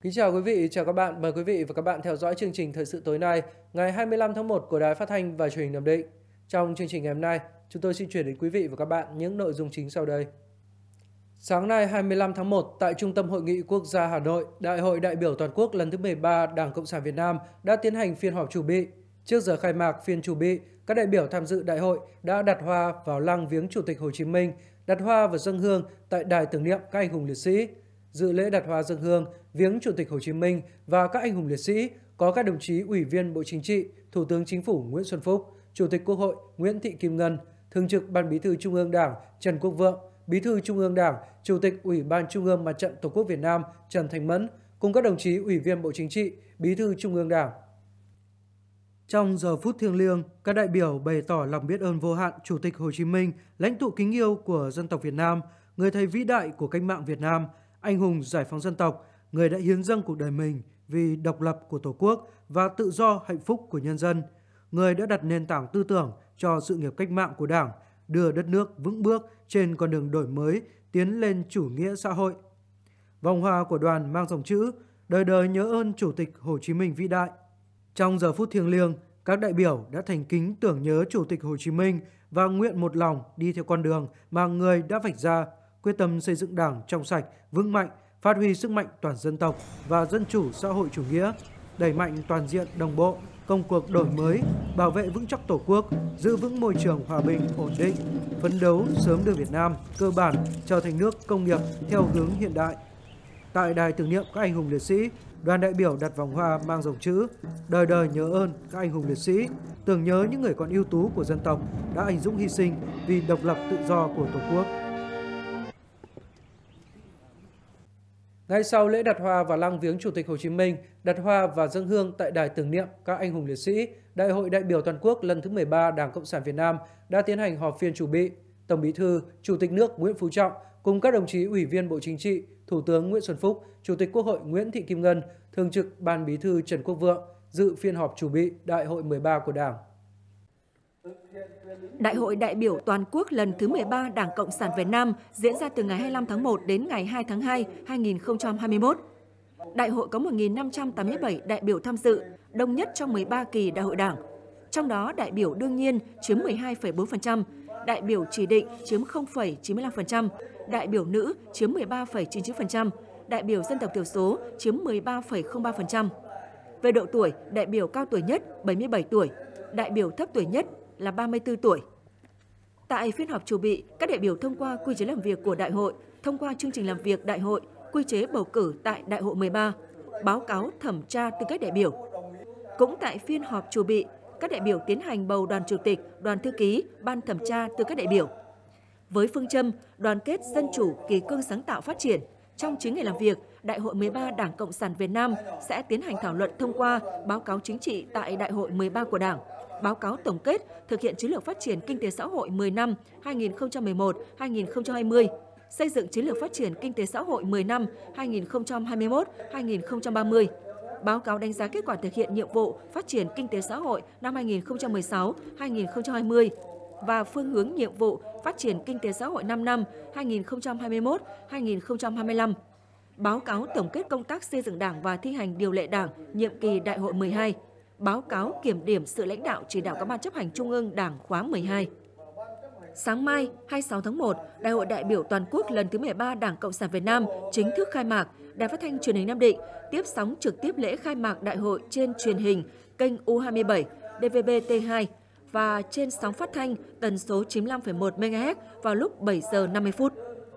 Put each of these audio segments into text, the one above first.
Kính chào quý vị, chào các bạn. Mời quý vị và các bạn theo dõi chương trình Thời sự tối nay, ngày 25 tháng 1 của Đài Phát thanh và Truyền hình Nam Định. Trong chương trình ngày hôm nay, chúng tôi xin chuyển đến quý vị và các bạn những nội dung chính sau đây. Sáng nay 25 tháng 1, tại Trung tâm Hội nghị Quốc gia Hà Nội, Đại hội đại biểu toàn quốc lần thứ 13 Đảng Cộng sản Việt Nam đã tiến hành phiên họp chủ bị. Trước giờ khai mạc phiên chủ bị, các đại biểu tham dự đại hội đã đặt hoa vào lăng viếng Chủ tịch Hồ Chí Minh, đặt hoa và dâng hương tại đài tưởng niệm các anh hùng liệt sĩ. Dự lễ đặt hoa dâng hương, viếng Chủ tịch Hồ Chí Minh và các anh hùng liệt sĩ có các đồng chí Ủy viên Bộ Chính trị, Thủ tướng Chính phủ Nguyễn Xuân Phúc, Chủ tịch Quốc hội Nguyễn Thị Kim Ngân, Thường trực Ban Bí thư Trung ương Đảng Trần Quốc Vượng, Bí thư Trung ương Đảng, Chủ tịch Ủy ban Trung ương Mặt trận Tổ quốc Việt Nam Trần Thanh Mẫn cùng các đồng chí Ủy viên Bộ Chính trị, Bí thư Trung ương Đảng. Trong giờ phút thiêng liêng, các đại biểu bày tỏ lòng biết ơn vô hạn Chủ tịch Hồ Chí Minh, lãnh tụ kính yêu của dân tộc Việt Nam, người thầy vĩ đại của cách mạng Việt Nam, anh hùng giải phóng dân tộc, người đã hiến dâng cuộc đời mình vì độc lập của Tổ quốc và tự do hạnh phúc của nhân dân, người đã đặt nền tảng tư tưởng cho sự nghiệp cách mạng của Đảng, đưa đất nước vững bước trên con đường đổi mới, tiến lên chủ nghĩa xã hội. Vòng hoa của đoàn mang dòng chữ đời đời nhớ ơn Chủ tịch Hồ Chí Minh vĩ đại. Trong giờ phút thiêng liêng, các đại biểu đã thành kính tưởng nhớ Chủ tịch Hồ Chí Minh và nguyện một lòng đi theo con đường mà người đã vạch ra, quyết tâm xây dựng Đảng trong sạch, vững mạnh, phát huy sức mạnh toàn dân tộc và dân chủ xã hội chủ nghĩa, đẩy mạnh toàn diện đồng bộ công cuộc đổi mới, bảo vệ vững chắc Tổ quốc, giữ vững môi trường hòa bình, ổn định, phấn đấu sớm đưa Việt Nam cơ bản trở thành nước công nghiệp theo hướng hiện đại. Tại đài tưởng niệm các anh hùng liệt sĩ, đoàn đại biểu đặt vòng hoa mang dòng chữ đời đời nhớ ơn các anh hùng liệt sĩ, tưởng nhớ những người con ưu tú của dân tộc đã anh dũng hy sinh vì độc lập tự do của Tổ quốc. Ngay sau lễ đặt hoa và lăng viếng Chủ tịch Hồ Chí Minh, đặt hoa và dâng hương tại đài tưởng niệm các anh hùng liệt sĩ, Đại hội đại biểu toàn quốc lần thứ 13 Đảng Cộng sản Việt Nam đã tiến hành họp phiên chủ bị. Tổng Bí thư, Chủ tịch nước Nguyễn Phú Trọng cùng các đồng chí Ủy viên Bộ Chính trị, Thủ tướng Nguyễn Xuân Phúc, Chủ tịch Quốc hội Nguyễn Thị Kim Ngân, Thường trực Ban Bí thư Trần Quốc Vượng dự phiên họp chủ bị Đại hội 13 của Đảng. Đại hội đại biểu toàn quốc lần thứ 13 Đảng Cộng sản Việt Nam diễn ra từ ngày 25 tháng 1 đến ngày 2 tháng 2, 2021. Đại hội có 1.587 đại biểu tham dự, đông nhất trong 13 kỳ đại hội Đảng. Trong đó đại biểu đương nhiên chiếm 12,4%, đại biểu chỉ định chiếm 0,95%, đại biểu nữ chiếm 13,99%, đại biểu dân tộc thiểu số chiếm 13,03%. Về độ tuổi, đại biểu cao tuổi nhất 77 tuổi, đại biểu thấp tuổi nhất là 34 tuổi. Tại phiên họp chủ bị, các đại biểu thông qua quy chế làm việc của đại hội, thông qua chương trình làm việc đại hội, quy chế bầu cử tại đại hội 13, báo cáo thẩm tra tư cách đại biểu. Cũng tại phiên họp chủ bị, các đại biểu tiến hành bầu đoàn chủ tịch, đoàn thư ký, ban thẩm tra tư cách đại biểu. Với phương châm đoàn kết dân chủ, kỳ cương sáng tạo phát triển, trong 9 ngày làm việc, Đại hội 13 Đảng Cộng sản Việt Nam sẽ tiến hành thảo luận thông qua báo cáo chính trị tại Đại hội 13 của Đảng, báo cáo tổng kết thực hiện chiến lược phát triển kinh tế xã hội 10 năm 2011-2020, xây dựng chiến lược phát triển kinh tế xã hội 10 năm 2021-2030, báo cáo đánh giá kết quả thực hiện nhiệm vụ phát triển kinh tế xã hội năm 2016-2020 và phương hướng nhiệm vụ phát triển kinh tế xã hội 5 năm 2021-2025, báo cáo tổng kết công tác xây dựng Đảng và thi hành điều lệ Đảng nhiệm kỳ Đại hội 12, báo cáo kiểm điểm sự lãnh đạo chỉ đạo các ban chấp hành Trung ương Đảng khóa 12. Sáng mai, 26 tháng 1, Đại hội đại biểu toàn quốc lần thứ 13 Đảng Cộng sản Việt Nam chính thức khai mạc. Đài Phát thanh Truyền hình Nam Định tiếp sóng trực tiếp lễ khai mạc đại hội trên truyền hình kênh U27, DVB-T2 và trên sóng phát thanh tần số 95,1 MHz vào lúc 7 giờ 50 phút.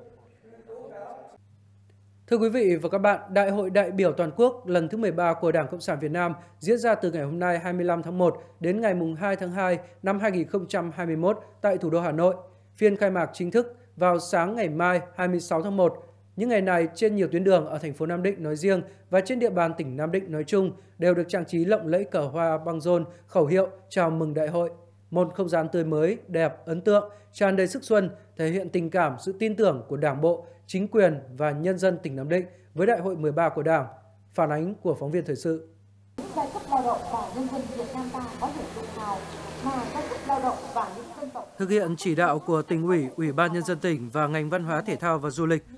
Thưa quý vị và các bạn, Đại hội đại biểu toàn quốc lần thứ 13 của Đảng Cộng sản Việt Nam diễn ra từ ngày hôm nay 25 tháng 1 đến ngày 2 tháng 2 năm 2021 tại thủ đô Hà Nội. Phiên khai mạc chính thức vào sáng ngày mai 26 tháng 1. Những ngày này trên nhiều tuyến đường ở thành phố Nam Định nói riêng và trên địa bàn tỉnh Nam Định nói chung đều được trang trí lộng lẫy cờ hoa, băng rôn, khẩu hiệu chào mừng đại hội. Một không gian tươi mới, đẹp, ấn tượng, tràn đầy sức xuân, thể hiện tình cảm, sự tin tưởng của Đảng bộ, chính quyền và nhân dân tỉnh Nam Định với Đại hội 13 của Đảng. Phản ánh của phóng viên thời sự. Giai cấp lao động và nhân dân Việt Nam ta có thể tự hào mà giai cấp lao động và những dân tộc. Thực hiện chỉ đạo của Tỉnh ủy, Ủy ban Nhân dân tỉnh và ngành Văn hóa Thể thao và Du lịch,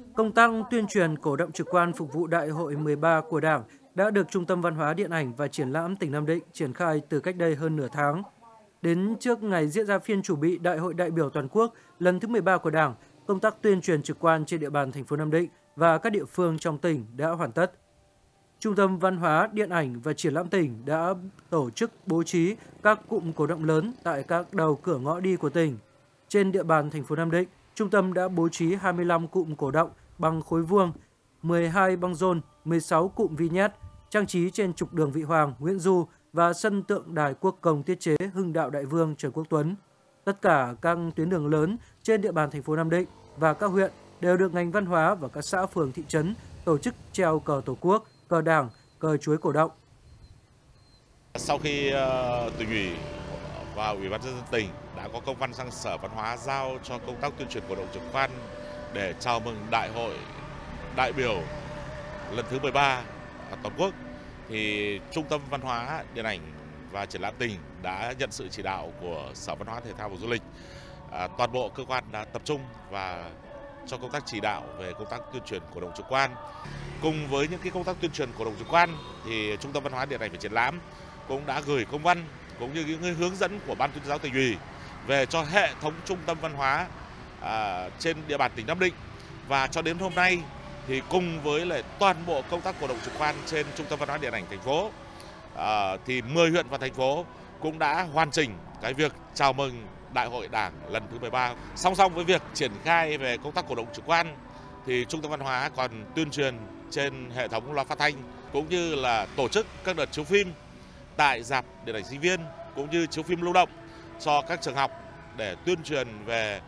Công tác tuyên truyền cổ động trực quan phục vụ Đại hội 13 của Đảng đã được Trung tâm Văn hóa Điện ảnh và Triển lãm tỉnh Nam Định triển khai từ cách đây hơn nửa tháng. Đến trước ngày diễn ra phiên chủ bị Đại hội đại biểu toàn quốc lần thứ 13 của Đảng, công tác tuyên truyền trực quan trên địa bàn thành phố Nam Định và các địa phương trong tỉnh đã hoàn tất. Trung tâm Văn hóa Điện ảnh và Triển lãm tỉnh đã tổ chức bố trí các cụm cổ động lớn tại các đầu cửa ngõ đi của tỉnh. Trên địa bàn thành phố Nam Định, trung tâm đã bố trí 25 cụm cổ động bằng khối vuông, 12 băng rôn, 16 cụm vi nhét, trang trí trên trục đường Vị Hoàng, Nguyễn Du và sân tượng đài quốc công thiết chế Hưng Đạo Đại Vương Trần Quốc Tuấn. Tất cả các tuyến đường lớn trên địa bàn thành phố Nam Định và các huyện đều được ngành văn hóa và các xã phường thị trấn tổ chức treo cờ Tổ quốc, cờ Đảng, cờ chuối cổ động. Sau khi tỉnh ủy và Ủy ban nhân dân tỉnh đã có công văn sang Sở Văn hóa giao cho công tác tuyên truyền cổ động trực quan để chào mừng Đại hội đại biểu lần thứ 13 toàn quốc, thì Trung tâm Văn hóa Điện ảnh và Triển lãm tỉnh đã nhận sự chỉ đạo của Sở Văn hóa Thể thao và Du lịch. Toàn bộ cơ quan đã tập trung và cho công tác chỉ đạo về công tác tuyên truyền cổ động trực quan. Cùng với những cái công tác tuyên truyền cổ động trực quan thì Trung tâm Văn hóa Điện ảnh và Triển lãm cũng đã gửi công văn cũng như những hướng dẫn của Ban Tuyên giáo Tỉnh ủy về cho hệ thống trung tâm văn hóa trên địa bàn tỉnh Nam Định. Và cho đến hôm nay thì cùng với lại toàn bộ công tác cổ động trực quan trên Trung tâm Văn hóa Điện ảnh thành phố thì 10 huyện và thành phố cũng đã hoàn chỉnh cái việc chào mừng Đại hội Đảng lần thứ 13. Song song với việc triển khai về công tác cổ động trực quan thì Trung tâm Văn hóa còn tuyên truyền trên hệ thống loa phát thanh cũng như là tổ chức các đợt chiếu phim tại rạp điện ảnh sinh viên cũng như chiếu phim lưu động cho các trường học để tuyên truyền về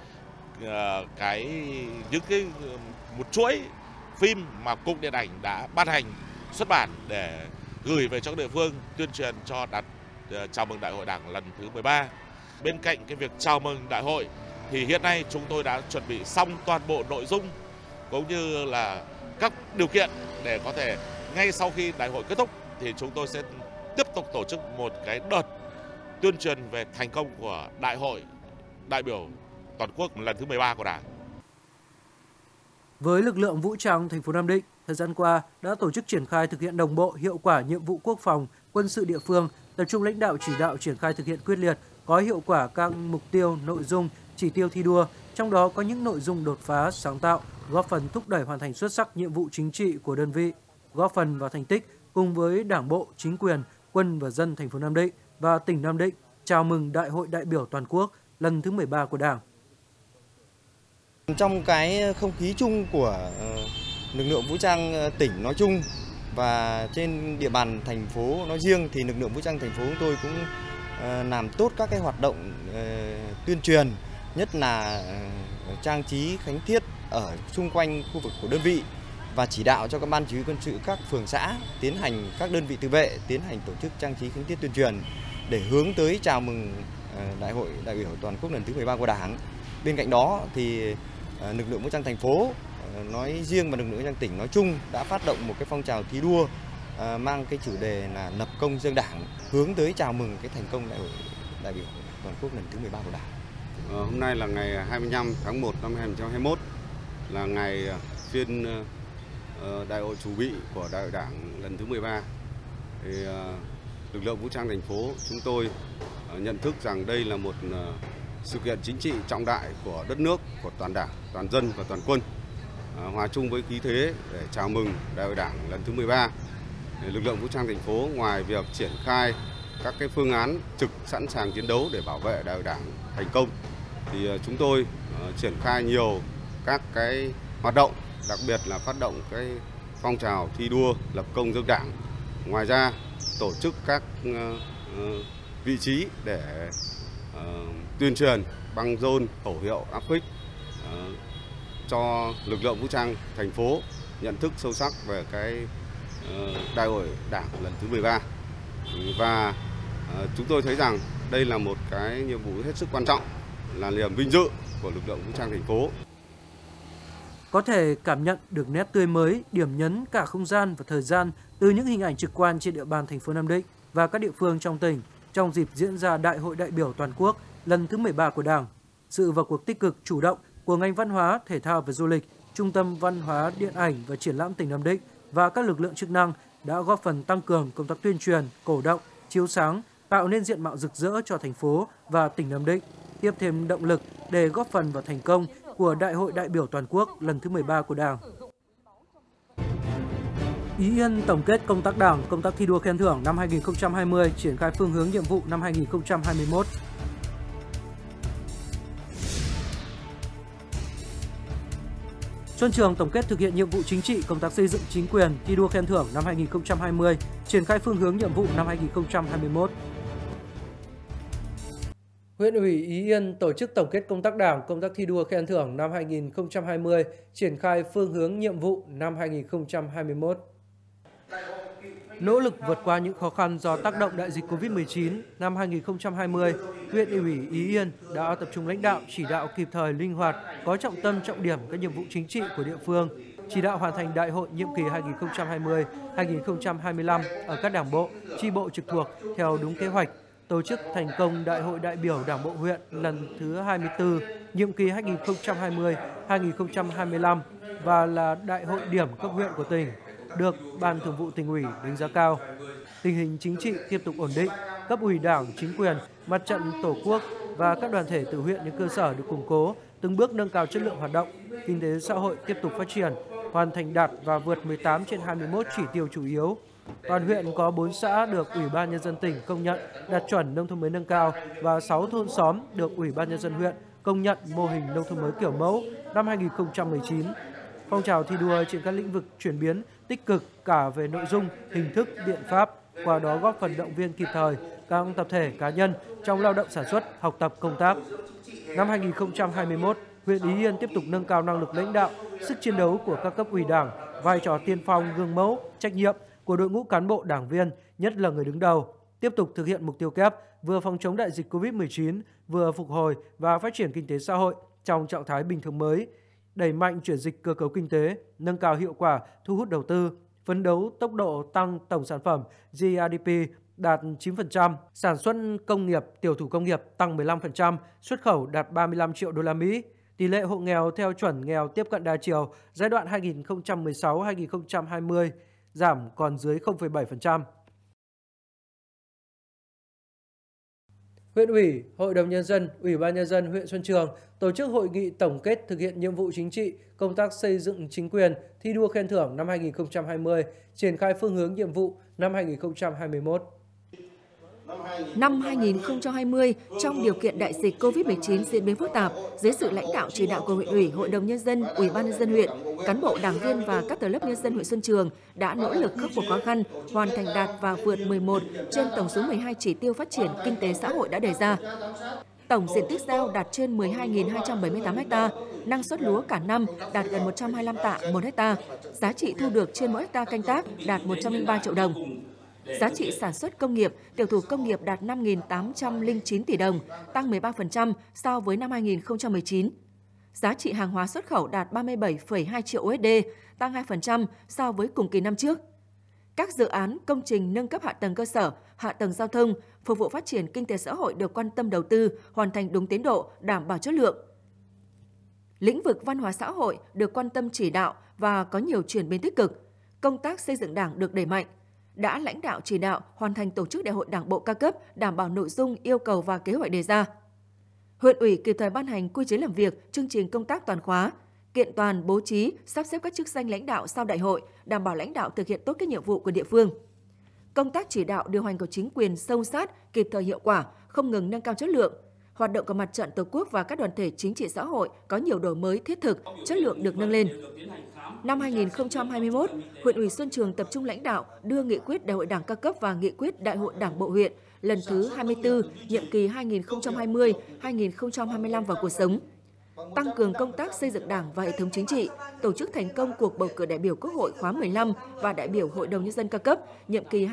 một chuỗi phim mà Cục Điện ảnh đã ban hành xuất bản để gửi về cho các địa phương tuyên truyền cho chào mừng Đại hội Đảng lần thứ 13. Bên cạnh cái việc chào mừng đại hội thì hiện nay chúng tôi đã chuẩn bị xong toàn bộ nội dung cũng như là các điều kiện để có thể ngay sau khi đại hội kết thúc thì chúng tôi sẽ tiếp tục tổ chức một cái đợt tuyên truyền về thành công của Đại hội đại biểu toàn quốc lần thứ 13 của Đảng. Với lực lượng vũ trang thành phố Nam Định, thời gian qua đã tổ chức triển khai thực hiện đồng bộ hiệu quả nhiệm vụ quốc phòng, quân sự địa phương, tập trung lãnh đạo chỉ đạo triển khai thực hiện quyết liệt, có hiệu quả các mục tiêu, nội dung, chỉ tiêu thi đua, trong đó có những nội dung đột phá, sáng tạo, góp phần thúc đẩy hoàn thành xuất sắc nhiệm vụ chính trị của đơn vị, góp phần vào thành tích cùng với Đảng bộ, chính quyền, quân và dân thành phố Nam Định và tỉnh Nam Định chào mừng Đại hội đại biểu toàn quốc lần thứ 13 của Đảng. Trong cái không khí chung của lực lượng vũ trang tỉnh nói chung và trên địa bàn thành phố nói riêng thì lực lượng vũ trang thành phố chúng tôi cũng làm tốt các cái hoạt động tuyên truyền, nhất là trang trí khánh thiết ở xung quanh khu vực của đơn vị và chỉ đạo cho các ban chỉ huy quân sự các phường xã tiến hành các đơn vị tự vệ tiến hành tổ chức trang trí khánh thiết tuyên truyền để hướng tới chào mừng Đại hội đại biểu toàn quốc lần thứ 13 của Đảng. Bên cạnh đó thì lực lượng vũ trang thành phố nói riêng và lực lượng vũ trang tỉnh nói chung đã phát động một cái phong trào thi đua mang cái chủ đề là lập công dân Đảng, hướng tới chào mừng cái thành công Đại hội đại biểu toàn quốc lần thứ 13 của Đảng. Hôm nay là ngày 25 tháng 1 năm 2021, là ngày phiên đại hội chủ bị của Đại hội Đảng lần thứ 13. Thì lực lượng vũ trang thành phố chúng tôi nhận thức rằng đây là một sự kiện chính trị trọng đại của đất nước, của toàn Đảng, toàn dân và toàn quân. Hòa chung với khí thế để chào mừng Đại hội Đảng lần thứ 13. Lực lượng vũ trang thành phố ngoài việc triển khai các cái phương án trực sẵn sàng chiến đấu để bảo vệ Đại hội Đảng thành công thì chúng tôi triển khai nhiều các cái hoạt động, đặc biệt là phát động cái phong trào thi đua lập công dân Đảng. Ngoài ra tổ chức các vị trí để tuyên truyền băng rôn, khẩu hiệu, áp phích cho lực lượng vũ trang thành phố nhận thức sâu sắc về cái Đại hội Đảng lần thứ 13. Và chúng tôi thấy rằng đây là một cái nhiệm vụ hết sức quan trọng, là niềm vinh dự của lực lượng vũ trang thành phố. Có thể cảm nhận được nét tươi mới, điểm nhấn cả không gian và thời gian từ những hình ảnh trực quan trên địa bàn thành phố Nam Định và các địa phương trong tỉnh trong dịp diễn ra Đại hội đại biểu toàn quốc lần thứ 13 của Đảng. Sự vào cuộc tích cực chủ động của ngành văn hóa, thể thao và du lịch Trung tâm Văn hóa Điện ảnh và Triển lãm tỉnh Nam Định và các lực lượng chức năng đã góp phần tăng cường công tác tuyên truyền, cổ động, chiếu sáng, tạo nên diện mạo rực rỡ cho thành phố và tỉnh Nam Định, tiếp thêm động lực để góp phần vào thành công của Đại hội đại biểu toàn quốc lần thứ 13 của Đảng. Ý Yên tổng kết công tác Đảng, công tác thi đua khen thưởng năm 2020, triển khai phương hướng nhiệm vụ năm 2021. Xuân Trường tổng kết thực hiện nhiệm vụ chính trị, công tác xây dựng chính quyền, thi đua khen thưởng năm 2020, triển khai phương hướng nhiệm vụ năm 2021. Huyện ủy Ý Yên tổ chức tổng kết công tác Đảng, công tác thi đua khen thưởng năm 2020, triển khai phương hướng nhiệm vụ năm 2021. Nỗ lực vượt qua những khó khăn do tác động đại dịch Covid-19, năm 2020, huyện ủy Ý Yên đã tập trung lãnh đạo, chỉ đạo kịp thời, linh hoạt, có trọng tâm trọng điểm các nhiệm vụ chính trị của địa phương, chỉ đạo hoàn thành đại hội nhiệm kỳ 2020-2025 ở các đảng bộ, chi bộ trực thuộc theo đúng kế hoạch, tổ chức thành công Đại hội đại biểu Đảng bộ huyện lần thứ 24, nhiệm kỳ 2020-2025 và là đại hội điểm cấp huyện của tỉnh, được Ban Thường vụ Tỉnh ủy đánh giá cao. Tình hình chính trị tiếp tục ổn định, cấp ủy Đảng, chính quyền, Mặt trận Tổ quốc và các đoàn thể từ huyện đến cơ sở được củng cố, từng bước nâng cao chất lượng hoạt động, kinh tế xã hội tiếp tục phát triển, hoàn thành đạt và vượt 18 trên 21 chỉ tiêu chủ yếu. Toàn huyện có 4 xã được Ủy ban Nhân dân tỉnh công nhận đạt chuẩn nông thôn mới nâng cao và 6 thôn xóm được Ủy ban Nhân dân huyện công nhận mô hình nông thôn mới kiểu mẫu năm 2019. Phong trào thi đua trên các lĩnh vực chuyển biến tích cực cả về nội dung, hình thức, biện pháp, qua đó góp phần động viên kịp thời các tập thể cá nhân trong lao động sản xuất, học tập, công tác. Năm 2021, huyện Ý Yên tiếp tục nâng cao năng lực lãnh đạo, sức chiến đấu của các cấp ủy Đảng, vai trò tiên phong, gương mẫu, trách nhiệm của đội ngũ cán bộ đảng viên, nhất là người đứng đầu, tiếp tục thực hiện mục tiêu kép vừa phòng chống đại dịch Covid-19, vừa phục hồi và phát triển kinh tế xã hội trong trạng thái bình thường mới, đẩy mạnh chuyển dịch cơ cấu kinh tế, nâng cao hiệu quả thu hút đầu tư, phấn đấu tốc độ tăng tổng sản phẩm GDP đạt 9%, sản xuất công nghiệp, tiểu thủ công nghiệp tăng 15%, xuất khẩu đạt 35 triệu đô la Mỹ. Tỷ lệ hộ nghèo theo chuẩn nghèo tiếp cận đa chiều giai đoạn 2016-2020 giảm còn dưới 0,7%. Huyện ủy, Hội đồng Nhân dân, Ủy ban Nhân dân huyện Xuân Trường tổ chức hội nghị tổng kết thực hiện nhiệm vụ chính trị, công tác xây dựng chính quyền, thi đua khen thưởng năm 2020, triển khai phương hướng nhiệm vụ năm 2021. Năm 2020, trong điều kiện đại dịch COVID-19 diễn biến phức tạp, dưới sự lãnh đạo chỉ đạo của huyện ủy, Hội đồng Nhân dân, Ủy ban Nhân dân huyện, cán bộ đảng viên và các tầng lớp nhân dân huyện Xuân Trường đã nỗ lực khắc phục khó khăn, hoàn thành đạt và vượt 11 trên tổng số 12 chỉ tiêu phát triển kinh tế xã hội đã đề ra. Tổng diện tích gieo đạt trên 12.278 ha, năng suất lúa cả năm đạt gần 125 tạ 1 ha, giá trị thu được trên mỗi ha canh tác đạt 103 triệu đồng. Giá trị sản xuất công nghiệp, tiểu thủ công nghiệp đạt 5.809 tỷ đồng, tăng 13% so với năm 2019. Giá trị hàng hóa xuất khẩu đạt 37,2 triệu USD, tăng 2% so với cùng kỳ năm trước. Các dự án, công trình nâng cấp hạ tầng cơ sở, hạ tầng giao thông, phục vụ phát triển kinh tế xã hội được quan tâm đầu tư, hoàn thành đúng tiến độ, đảm bảo chất lượng. Lĩnh vực văn hóa xã hội được quan tâm chỉ đạo và có nhiều chuyển biến tích cực. Công tác xây dựng Đảng được đẩy mạnh. Đã lãnh đạo chỉ đạo hoàn thành tổ chức đại hội Đảng bộ ca cấp, đảm bảo nội dung, yêu cầu và kế hoạch đề ra. Huyện ủy kịp thời ban hành quy chế làm việc, chương trình công tác toàn khóa, kiện toàn, bố trí, sắp xếp các chức danh lãnh đạo sau đại hội, đảm bảo lãnh đạo thực hiện tốt các nhiệm vụ của địa phương. Công tác chỉ đạo điều hành của chính quyền sâu sát, kịp thời hiệu quả, không ngừng nâng cao chất lượng. Hoạt động của Mặt trận Tổ quốc và các đoàn thể chính trị xã hội có nhiều đổi mới thiết thực, chất lượng được nâng lên. Năm 2021, huyện ủy Xuân Trường tập trung lãnh đạo đưa nghị quyết Đại hội Đảng các cấp và nghị quyết Đại hội Đảng bộ huyện lần thứ 24, nhiệm kỳ 2020-2025 vào cuộc sống. Tăng cường công tác xây dựng Đảng và hệ thống chính trị, tổ chức thành công cuộc bầu cử đại biểu Quốc hội khóa 15 và đại biểu Hội đồng Nhân dân các cấp, nhiệm kỳ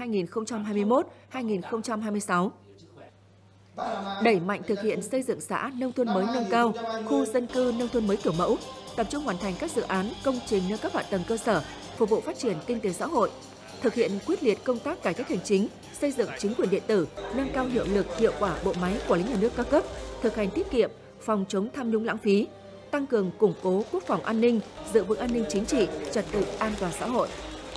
2021-2026. Đẩy mạnh thực hiện xây dựng xã nông thôn mới nâng cao, khu dân cư nông thôn mới kiểu mẫu, tập trung hoàn thành các dự án, công trình nâng cấp hạ tầng cơ sở, phục vụ phát triển kinh tế xã hội, thực hiện quyết liệt công tác cải cách hành chính, xây dựng chính quyền điện tử, nâng cao hiệu lực, hiệu quả bộ máy quản lý nhà nước các cấp, thực hành tiết kiệm, phòng chống tham nhũng lãng phí, tăng cường củng cố quốc phòng an ninh, giữ vững an ninh chính trị, trật tự an toàn xã hội.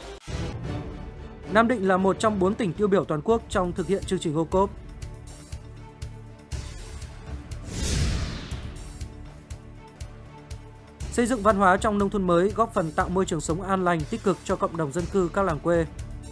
Nam Định là một trong 4 tỉnh tiêu biểu toàn quốc trong thực hiện chương trình ô cốp. Xây dựng văn hóa trong nông thôn mới góp phần tạo môi trường sống an lành, tích cực cho cộng đồng dân cư các làng quê.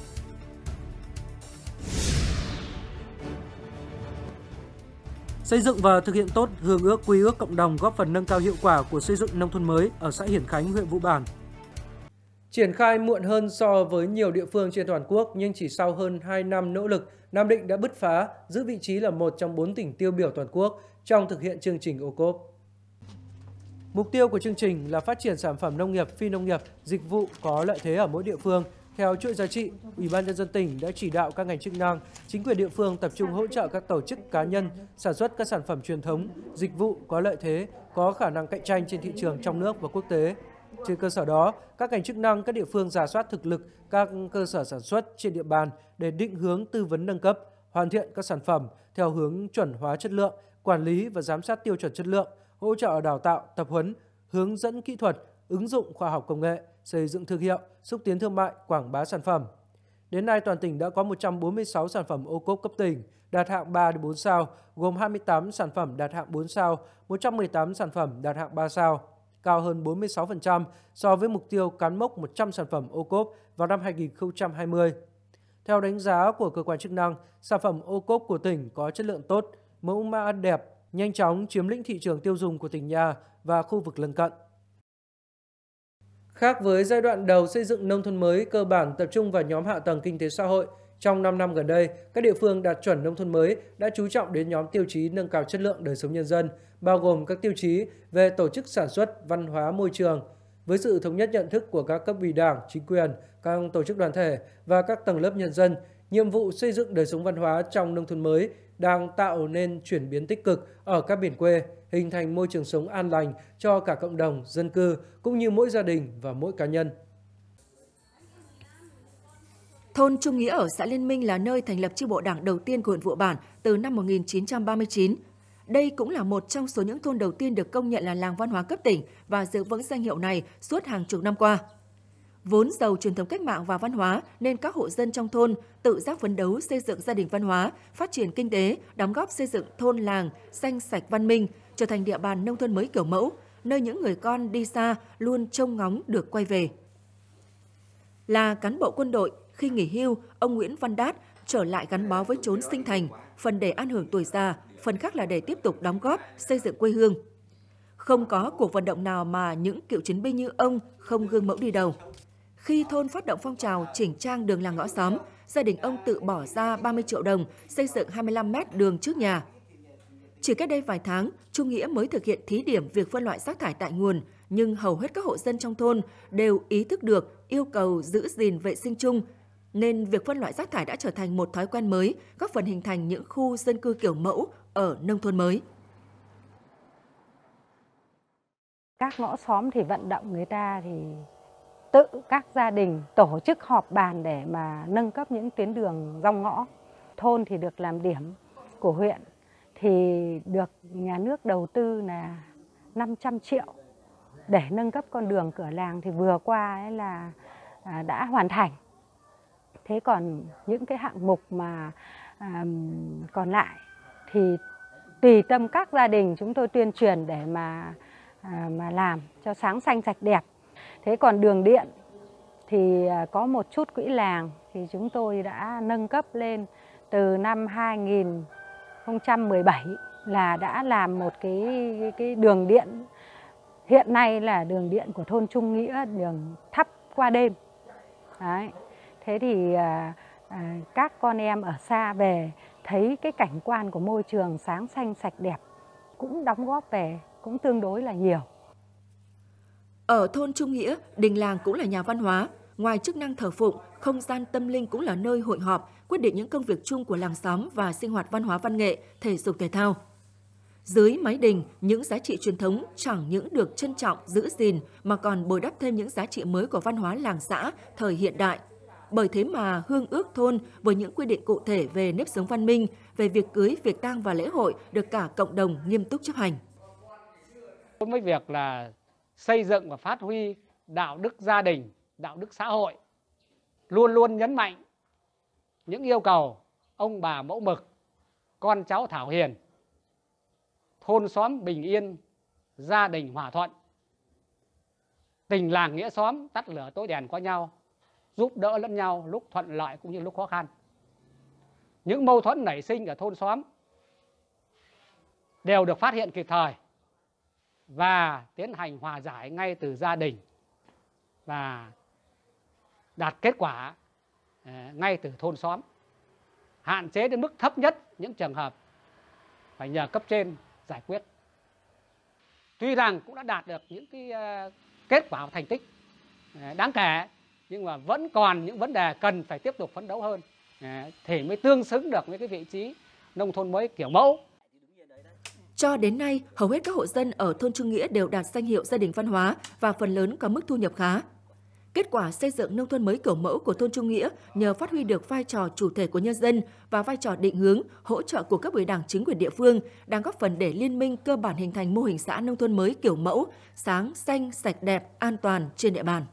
Xây dựng và thực hiện tốt hương ước quy ước cộng đồng góp phần nâng cao hiệu quả của xây dựng nông thôn mới ở xã Hiển Khánh, huyện Vũ Bản. Triển khai muộn hơn so với nhiều địa phương trên toàn quốc nhưng chỉ sau hơn 2 năm nỗ lực, Nam Định đã bứt phá, giữ vị trí là một trong 4 tỉnh tiêu biểu toàn quốc trong thực hiện chương trình ô cốp. Mục tiêu của chương trình là phát triển sản phẩm nông nghiệp, phi nông nghiệp, dịch vụ có lợi thế ở mỗi địa phương. Theo chuỗi giá trị, Ủy ban Nhân dân tỉnh đã chỉ đạo các ngành chức năng, chính quyền địa phương tập trung hỗ trợ các tổ chức cá nhân sản xuất các sản phẩm truyền thống, dịch vụ có lợi thế, có khả năng cạnh tranh trên thị trường trong nước và quốc tế. Trên cơ sở đó, các ngành chức năng các địa phương rà soát thực lực các cơ sở sản xuất trên địa bàn để định hướng tư vấn nâng cấp, hoàn thiện các sản phẩm theo hướng chuẩn hóa chất lượng, quản lý và giám sát tiêu chuẩn chất lượng, hỗ trợ đào tạo, tập huấn, hướng dẫn kỹ thuật, ứng dụng khoa học công nghệ, xây dựng thương hiệu, xúc tiến thương mại, quảng bá sản phẩm. Đến nay, toàn tỉnh đã có 146 sản phẩm ô cốp cấp tỉnh đạt hạng 3 đến 4 sao, gồm 28 sản phẩm đạt hạng 4 sao, 118 sản phẩm đạt hạng 3 sao, cao hơn 46% so với mục tiêu cán mốc 100 sản phẩm ô cốp vào năm 2020. Theo đánh giá của cơ quan chức năng, sản phẩm ô cốp của tỉnh có chất lượng tốt, mẫu mã đẹp, nhanh chóng chiếm lĩnh thị trường tiêu dùng của tỉnh nhà và khu vực lân cận. Khác với giai đoạn đầu xây dựng nông thôn mới cơ bản tập trung vào nhóm hạ tầng kinh tế xã hội, trong 5 năm gần đây, các địa phương đạt chuẩn nông thôn mới đã chú trọng đến nhóm tiêu chí nâng cao chất lượng đời sống nhân dân, bao gồm các tiêu chí về tổ chức sản xuất, văn hóa, môi trường. Với sự thống nhất nhận thức của các cấp ủy Đảng, chính quyền, các tổ chức đoàn thể và các tầng lớp nhân dân, nhiệm vụ xây dựng đời sống văn hóa trong nông thôn mới đang tạo nên chuyển biến tích cực ở các miền quê, hình thành môi trường sống an lành cho cả cộng đồng, dân cư, cũng như mỗi gia đình và mỗi cá nhân. Thôn Trung Nghĩa ở xã Liên Minh là nơi thành lập chi bộ Đảng đầu tiên của huyện Vụ Bản từ năm 1939. Đây cũng là một trong số những thôn đầu tiên được công nhận là làng văn hóa cấp tỉnh và giữ vững danh hiệu này suốt hàng chục năm qua. Vốn giàu truyền thống cách mạng và văn hóa nên các hộ dân trong thôn tự giác phấn đấu xây dựng gia đình văn hóa, phát triển kinh tế, đóng góp xây dựng thôn làng xanh sạch văn minh, trở thành địa bàn nông thôn mới kiểu mẫu, nơi những người con đi xa luôn trông ngóng được quay về. Là cán bộ quân đội, khi nghỉ hưu, ông Nguyễn Văn Đát trở lại gắn bó với chốn sinh thành, phần để an hưởng tuổi già, phần khác là để tiếp tục đóng góp xây dựng quê hương. Không có cuộc vận động nào mà những cựu chiến binh như ông không gương mẫu đi đầu. Khi thôn phát động phong trào chỉnh trang đường làng ngõ xóm, gia đình ông tự bỏ ra 30 triệu đồng xây dựng 25 mét đường trước nhà. Chỉ cách đây vài tháng, Trung Nghĩa mới thực hiện thí điểm việc phân loại rác thải tại nguồn, nhưng hầu hết các hộ dân trong thôn đều ý thức được yêu cầu giữ gìn vệ sinh chung, nên việc phân loại rác thải đã trở thành một thói quen mới, góp phần hình thành những khu dân cư kiểu mẫu ở nông thôn mới. Các ngõ xóm thì vận động người ta thì tự các gia đình tổ chức họp bàn để mà nâng cấp những tuyến đường rong ngõ. Thôn thì được làm điểm của huyện thì được nhà nước đầu tư là 500 triệu để nâng cấp con đường cửa làng, thì vừa qua ấy là đã hoàn thành. Thế còn những cái hạng mục mà còn lại thì tùy tâm các gia đình chúng tôi tuyên truyền để mà làm cho sáng xanh sạch đẹp. Thế còn đường điện thì có một chút quỹ làng thì chúng tôi đã nâng cấp lên từ năm 2017 là đã làm một cái đường điện. Hiện nay là đường điện của thôn Trung Nghĩa, đường thắp qua đêm. Đấy. Thế thì các con em ở xa về thấy cái cảnh quan của môi trường sáng xanh sạch đẹp cũng đóng góp về cũng tương đối là nhiều. Ở thôn Trung Nghĩa, đình làng cũng là nhà văn hóa. Ngoài chức năng thờ phụng, không gian tâm linh cũng là nơi hội họp, quyết định những công việc chung của làng xóm và sinh hoạt văn hóa văn nghệ, thể dục thể thao. Dưới mái đình, những giá trị truyền thống chẳng những được trân trọng, giữ gìn mà còn bồi đắp thêm những giá trị mới của văn hóa làng xã thời hiện đại. Bởi thế mà hương ước thôn với những quy định cụ thể về nếp sống văn minh, về việc cưới, việc tang và lễ hội được cả cộng đồng nghiêm túc chấp hành. Với việc là xây dựng và phát huy đạo đức gia đình, đạo đức xã hội, luôn luôn nhấn mạnh những yêu cầu ông bà mẫu mực, con cháu thảo hiền, thôn xóm bình yên, gia đình hòa thuận, tình làng nghĩa xóm tắt lửa tối đèn qua nhau, giúp đỡ lẫn nhau lúc thuận lợi cũng như lúc khó khăn. Những mâu thuẫn nảy sinh ở thôn xóm đều được phát hiện kịp thời và tiến hành hòa giải ngay từ gia đình và đạt kết quả ngay từ thôn xóm, hạn chế đến mức thấp nhất những trường hợp phải nhờ cấp trên giải quyết. Tuy rằng cũng đã đạt được những kết quả và thành tích đáng kể, nhưng mà vẫn còn những vấn đề cần phải tiếp tục phấn đấu hơn thì mới tương xứng được với cái vị trí nông thôn mới kiểu mẫu. Cho đến nay, hầu hết các hộ dân ở thôn Trung Nghĩa đều đạt danh hiệu gia đình văn hóa và phần lớn có mức thu nhập khá. Kết quả xây dựng nông thôn mới kiểu mẫu của thôn Trung Nghĩa nhờ phát huy được vai trò chủ thể của nhân dân và vai trò định hướng, hỗ trợ của các cấp ủy Đảng, chính quyền địa phương đang góp phần để Liên minh cơ bản hình thành mô hình xã nông thôn mới kiểu mẫu, sáng, xanh, sạch đẹp, an toàn trên địa bàn.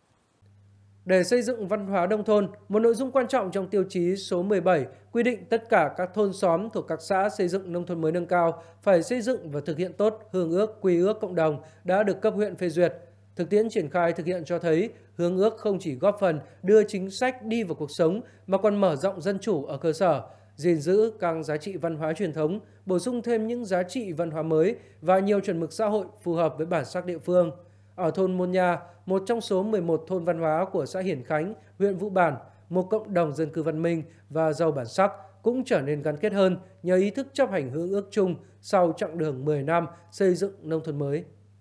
Để xây dựng văn hóa nông thôn, một nội dung quan trọng trong tiêu chí số 17 quy định tất cả các thôn xóm thuộc các xã xây dựng nông thôn mới nâng cao phải xây dựng và thực hiện tốt hương ước quy ước cộng đồng đã được cấp huyện phê duyệt. Thực tiễn triển khai thực hiện cho thấy hương ước không chỉ góp phần đưa chính sách đi vào cuộc sống mà còn mở rộng dân chủ ở cơ sở, gìn giữ các giá trị văn hóa truyền thống, bổ sung thêm những giá trị văn hóa mới và nhiều chuẩn mực xã hội phù hợp với bản sắc địa phương. Ở thôn Môn Nha, một trong số 11 thôn văn hóa của xã Hiển Khánh, huyện Vũ Bản, một cộng đồng dân cư văn minh và giàu bản sắc cũng trở nên gắn kết hơn nhờ ý thức chấp hành hương ước chung sau chặng đường 10 năm xây dựng nông thôn mới.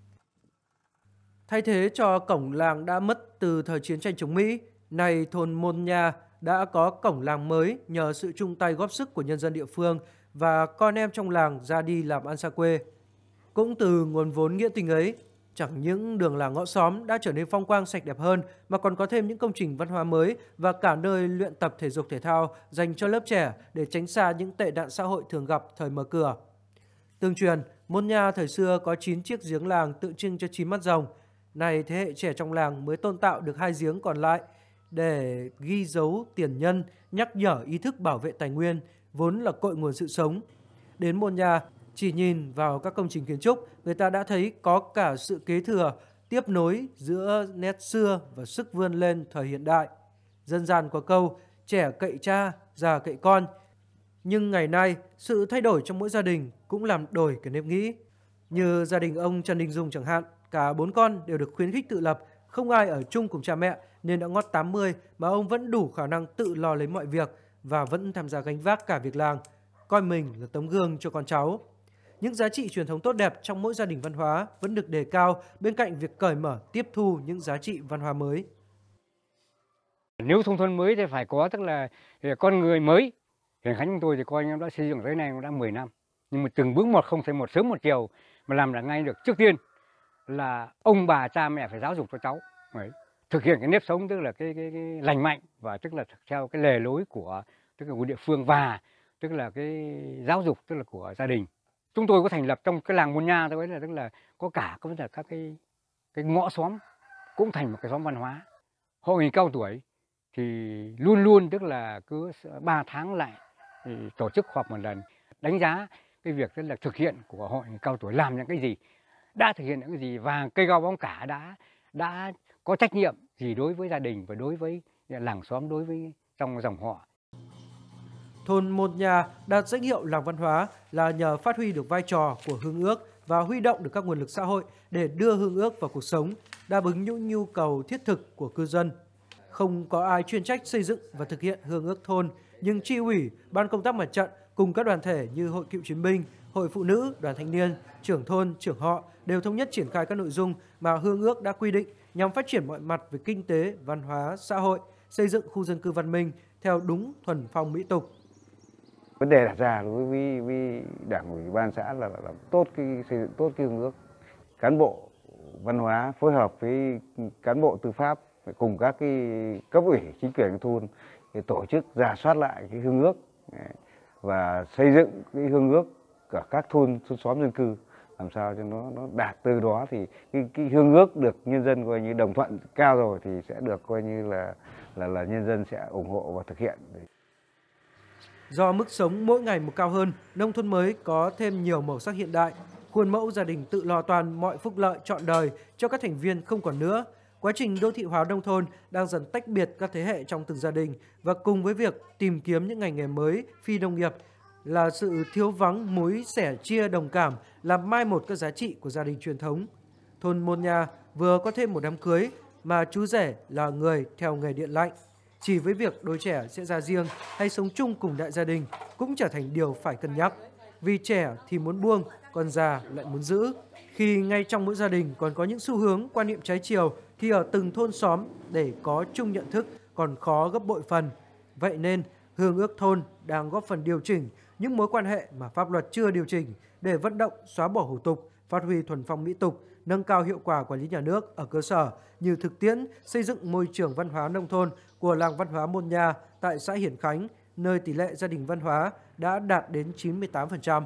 Thay thế cho cổng làng đã mất từ thời chiến tranh chống Mỹ, nay thôn Môn Nha đã có cổng làng mới nhờ sự chung tay góp sức của nhân dân địa phương và con em trong làng ra đi làm ăn xa quê. Cũng từ nguồn vốn nghĩa tình ấy, chẳng những đường làng ngõ xóm đã trở nên phong quang sạch đẹp hơn mà còn có thêm những công trình văn hóa mới và cả nơi luyện tập thể dục thể thao dành cho lớp trẻ để tránh xa những tệ nạn xã hội thường gặp thời mở cửa. Tương truyền, Môn Nha thời xưa có 9 chiếc giếng làng tượng trưng cho 9 mắt rồng. Này thế hệ trẻ trong làng mới tôn tạo được 2 giếng còn lại để ghi dấu tiền nhân, nhắc nhở ý thức bảo vệ tài nguyên, vốn là cội nguồn sự sống. Đến Môn Nha, chỉ nhìn vào các công trình kiến trúc, người ta đã thấy có cả sự kế thừa, tiếp nối giữa nét xưa và sức vươn lên thời hiện đại. Dân gian có câu, trẻ cậy cha, già cậy con. Nhưng ngày nay, sự thay đổi trong mỗi gia đình cũng làm đổi cái nếp nghĩ. Như gia đình ông Trần Đình Dung chẳng hạn, cả 4 con đều được khuyến khích tự lập, không ai ở chung cùng cha mẹ nên đã ngót 80 mà ông vẫn đủ khả năng tự lo lấy mọi việc và vẫn tham gia gánh vác cả việc làng, coi mình là tấm gương cho con cháu. Những giá trị truyền thống tốt đẹp trong mỗi gia đình văn hóa vẫn được đề cao bên cạnh việc cởi mở tiếp thu những giá trị văn hóa mới. Nếu nông thôn mới thì phải có tức là con người mới. Hiển Khánh chúng tôi thì coi anh em đã xây dựng tới nay cũng đã 10 năm. Nhưng mà từng bước một, không thể một sớm một chiều mà làm là ngay được. Trước tiên là ông bà cha mẹ phải giáo dục cho cháu. Đấy. Thực hiện cái nếp sống tức là cái lành mạnh và tức là theo cái lề lối của tức là của địa phương và tức là cái giáo dục tức là của gia đình. Chúng tôi có thành lập trong cái làng Môn Nha thôi là tức là có cả các cái ngõ xóm cũng thành một cái xóm văn hóa. Hội người cao tuổi thì luôn luôn tức là cứ 3 tháng lại thì tổ chức họp một lần đánh giá cái việc tức là thực hiện của hội người cao tuổi làm những cái gì, đã thực hiện những cái gì và cây gao bóng cả đã có trách nhiệm gì đối với gia đình và đối với làng xóm, đối với trong dòng họ. Thôn Môn Nha đạt danh hiệu làng văn hóa là nhờ phát huy được vai trò của hương ước và huy động được các nguồn lực xã hội để đưa hương ước vào cuộc sống, đáp ứng những nhu cầu thiết thực của cư dân. Không có ai chuyên trách xây dựng và thực hiện hương ước thôn, nhưng chi ủy, ban công tác mặt trận cùng các đoàn thể như Hội Cựu chiến binh, Hội Phụ nữ, Đoàn Thanh niên, trưởng thôn, trưởng họ đều thống nhất triển khai các nội dung mà hương ước đã quy định nhằm phát triển mọi mặt về kinh tế, văn hóa, xã hội, xây dựng khu dân cư văn minh theo đúng thuần phong mỹ tục. Vấn đề đặt ra đối với Đảng ủy ban xã là làm tốt xây dựng tốt cái hương ước. Cán bộ văn hóa phối hợp với cán bộ tư pháp cùng các cái cấp ủy chính quyền thôn để tổ chức rà soát lại cái hương ước và xây dựng cái hương ước ở các thôn xóm dân cư làm sao cho nó đạt, từ đó thì cái hương ước được nhân dân coi như đồng thuận cao rồi thì sẽ được coi như là nhân dân sẽ ủng hộ và thực hiện. Do mức sống mỗi ngày một cao hơn, nông thôn mới có thêm nhiều màu sắc hiện đại, khuôn mẫu gia đình tự lo toan mọi phúc lợi trọn đời cho các thành viên không còn nữa. Quá trình đô thị hóa nông thôn đang dần tách biệt các thế hệ trong từng gia đình và cùng với việc tìm kiếm những ngành nghề mới phi nông nghiệp là sự thiếu vắng mối sẻ chia đồng cảm làm mai một các giá trị của gia đình truyền thống. Thôn Môn Nha vừa có thêm một đám cưới mà chú rể là người theo nghề điện lạnh. Chỉ với việc đôi trẻ sẽ ra riêng hay sống chung cùng đại gia đình cũng trở thành điều phải cân nhắc. Vì trẻ thì muốn buông, còn già lại muốn giữ. Khi ngay trong mỗi gia đình còn có những xu hướng quan niệm trái chiều thì ở từng thôn xóm để có chung nhận thức còn khó gấp bội phần. Vậy nên Hương ước thôn đang góp phần điều chỉnh những mối quan hệ mà pháp luật chưa điều chỉnh để vận động xóa bỏ hủ tục, phát huy thuần phong mỹ tục, nâng cao hiệu quả quản lý nhà nước ở cơ sở như thực tiễn xây dựng môi trường văn hóa nông thôn của làng văn hóa Môn Nha tại xã Hiển Khánh, nơi tỷ lệ gia đình văn hóa đã đạt đến 98%.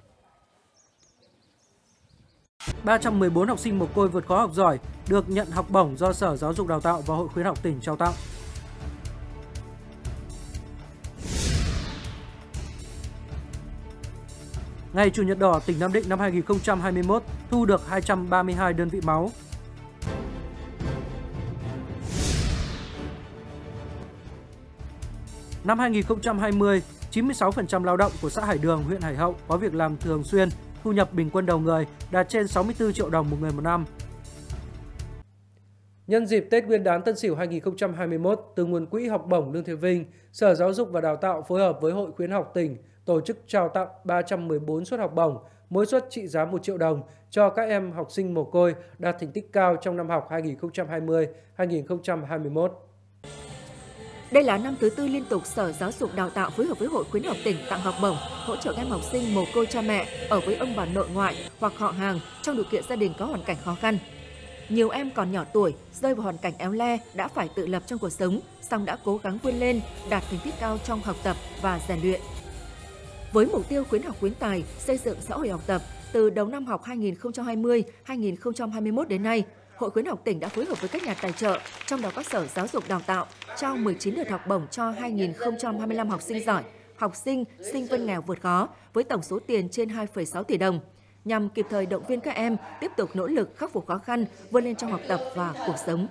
314 học sinh mồ côi vượt khó học giỏi được nhận học bổng do Sở Giáo dục Đào tạo và Hội Khuyến học tỉnh trao tặng. Ngày Chủ nhật đỏ, tỉnh Nam Định năm 2021 thu được 232 đơn vị máu. Năm 2020, 96% lao động của xã Hải Đường, huyện Hải Hậu có việc làm thường xuyên, thu nhập bình quân đầu người đạt trên 64 triệu đồng một người một năm. Nhân dịp Tết Nguyên đán Tân Sửu 2021, từ nguồn quỹ học bổng Lương Thế Vinh, Sở Giáo dục và Đào tạo phối hợp với Hội Khuyến học tỉnh tổ chức trao tặng 314 suất học bổng, mỗi suất trị giá 1 triệu đồng cho các em học sinh mồ côi đạt thành tích cao trong năm học 2020-2021. Đây là năm thứ tư liên tục Sở Giáo dục Đào tạo phối hợp với Hội Khuyến học tỉnh tặng học bổng, hỗ trợ các em học sinh mồ côi cha mẹ ở với ông bà nội ngoại hoặc họ hàng trong điều kiện gia đình có hoàn cảnh khó khăn. Nhiều em còn nhỏ tuổi, rơi vào hoàn cảnh éo le, đã phải tự lập trong cuộc sống, song đã cố gắng vươn lên, đạt thành tích cao trong học tập và rèn luyện. Với mục tiêu khuyến học khuyến tài, xây dựng xã hội học tập, từ đầu năm học 2020-2021 đến nay, Hội Khuyến học tỉnh đã phối hợp với các nhà tài trợ, trong đó có Sở Giáo dục Đào tạo, trao 19 đợt học bổng cho 2.025 học sinh giỏi, học sinh, sinh viên nghèo vượt khó với tổng số tiền trên 2,6 tỷ đồng, nhằm kịp thời động viên các em tiếp tục nỗ lực khắc phục khó khăn, vươn lên trong học tập và cuộc sống.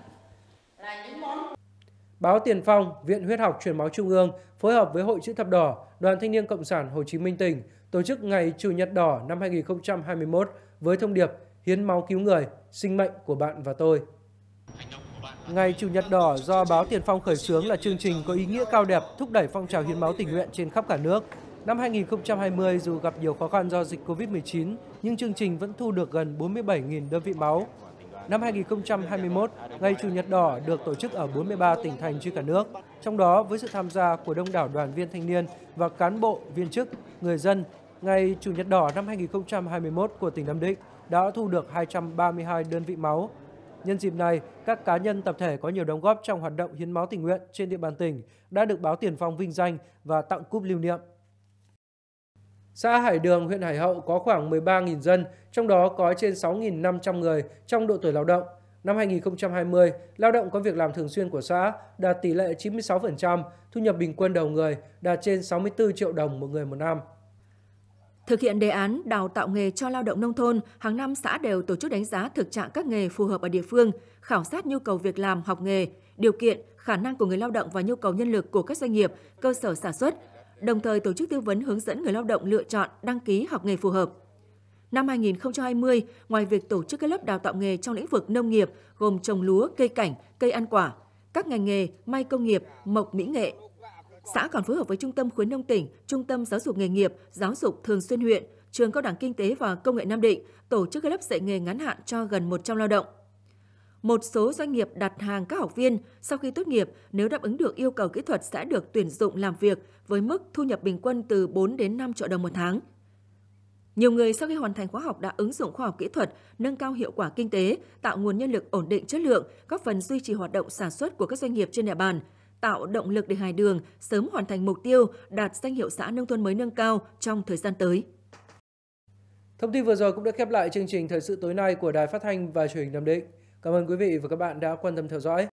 Báo Tiền Phong, Viện Huyết học Truyền máu Trung ương phối hợp với Hội Chữ thập đỏ, Đoàn Thanh niên Cộng sản Hồ Chí Minh tỉnh tổ chức Ngày Chủ nhật đỏ năm 2021 với thông điệp hiến máu cứu người, sinh mệnh của bạn và tôi. Ngày Chủ nhật đỏ do báo Tiền Phong khởi xướng là chương trình có ý nghĩa cao đẹp thúc đẩy phong trào hiến máu tình nguyện trên khắp cả nước. Năm 2020 dù gặp nhiều khó khăn do dịch Covid-19 nhưng chương trình vẫn thu được gần 47.000 đơn vị máu. Năm 2021, Ngày Chủ nhật đỏ được tổ chức ở 43 tỉnh thành trên cả nước, trong đó với sự tham gia của đông đảo đoàn viên thanh niên và cán bộ, viên chức, người dân, Ngày Chủ nhật đỏ năm 2021 của tỉnh Nam Định đã thu được 232 đơn vị máu. Nhân dịp này, các cá nhân tập thể có nhiều đóng góp trong hoạt động hiến máu tình nguyện trên địa bàn tỉnh đã được báo Tiền Phong vinh danh và tặng cúp lưu niệm. Xã Hải Đường, huyện Hải Hậu có khoảng 13.000 dân, trong đó có trên 6.500 người trong độ tuổi lao động. Năm 2020, lao động có việc làm thường xuyên của xã đạt tỷ lệ 96%, thu nhập bình quân đầu người đạt trên 64 triệu đồng một người một năm. Thực hiện đề án đào tạo nghề cho lao động nông thôn, hàng năm xã đều tổ chức đánh giá thực trạng các nghề phù hợp ở địa phương, khảo sát nhu cầu việc làm, học nghề, điều kiện, khả năng của người lao động và nhu cầu nhân lực của các doanh nghiệp, cơ sở sản xuất, đồng thời tổ chức tư vấn hướng dẫn người lao động lựa chọn, đăng ký học nghề phù hợp. Năm 2020, ngoài việc tổ chức các lớp đào tạo nghề trong lĩnh vực nông nghiệp gồm trồng lúa, cây cảnh, cây ăn quả, các ngành nghề may công nghiệp, mộc mỹ nghệ, xã còn phối hợp với Trung tâm Khuyến nông tỉnh, Trung tâm Giáo dục nghề nghiệp, Giáo dục thường xuyên huyện, Trường Cao đẳng Kinh tế và Công nghệ Nam Định tổ chức các lớp dạy nghề ngắn hạn cho gần 100 lao động. Một số doanh nghiệp đặt hàng các học viên sau khi tốt nghiệp nếu đáp ứng được yêu cầu kỹ thuật sẽ được tuyển dụng làm việc với mức thu nhập bình quân từ 4 đến 5 triệu đồng một tháng. Nhiều người sau khi hoàn thành khóa học đã ứng dụng khoa học kỹ thuật, nâng cao hiệu quả kinh tế, tạo nguồn nhân lực ổn định chất lượng, góp phần duy trì hoạt động sản xuất của các doanh nghiệp trên địa bàn, tạo động lực để Hải Đường sớm hoàn thành mục tiêu đạt danh hiệu xã nông thôn mới nâng cao trong thời gian tới. Thông tin vừa rồi cũng đã khép lại chương trình Thời sự tối nay của Đài Phát thanh và Truyền hình Nam Định. Cảm ơn quý vị và các bạn đã quan tâm theo dõi.